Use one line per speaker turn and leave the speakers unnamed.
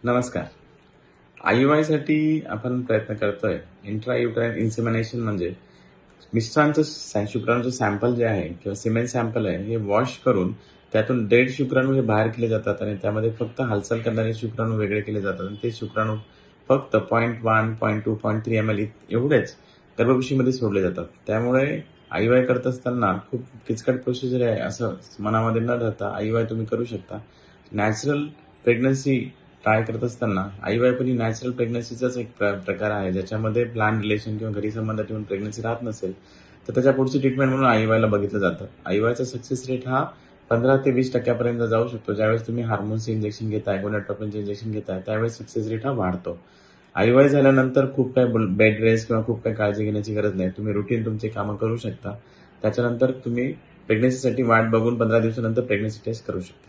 नमस्कार. IUI साठी आपण प्रयत्न करतोय. इंट्रायुटराईन इन्सेमिनेशन म्हणजे मिश्रांचं शुक्राणूचं सॅम्पल जे आहे किंवा सिमेन सॅम्पल आहे हे वॉश करून त्यातून डेड शुक्राणू हे बाहेर केले जातात आणि त्यामध्ये फक्त हालचाल करणारे शुक्राणू वेगळे केले जातात आणि ते शुक्राणू फक्त 0.1, 0.2, 0.3 ml एवढेच गर्भपिशवीमध्ये सोडले जातात. त्यामुळे IUI करत असताना खूप किचकट प्रोसिजर आहे असं मनामध्ये न धरता IUI तुम्ही करू शकता. नॅचरल प्रेग्नन्सी ट्राय करत असताना IUI पण ही नॅचरल प्रेग्नन्सीचाच एक प्रकार आहे, ज्याच्यामध्ये प्लॅन रिलेशन किंवा घरी संबंध ठेवून प्रेग्नन्सी राहत नसेल तर त्याच्या पुढची ट्रीटमेंट म्हणून IUI ला बघितलं जातं. IUIचा सक्सेस रेट हा 15 ते 20% जाऊ शकतो. ज्यावेळेस तुम्ही हार्मोन्सचे इंजेक्शन घेताय, गोनाडोट्रोपिनचे इंजेक्शन घेताय, त्यावेळेस सक्सेस रेट हा वाढतो. IUI झाल्यानंतर खूप काही बेड रेस्ट किंवा खूप काही काळजी घेण्याची गरज नाही. तुम्ही रुटीन तुमची कामं करू शकता. त्याच्यानंतर तुम्ही प्रेग्नन्सीसाठी वाट बघून 15 दिवसानंतर प्रेग्नन्सी टेस्ट करू शकता.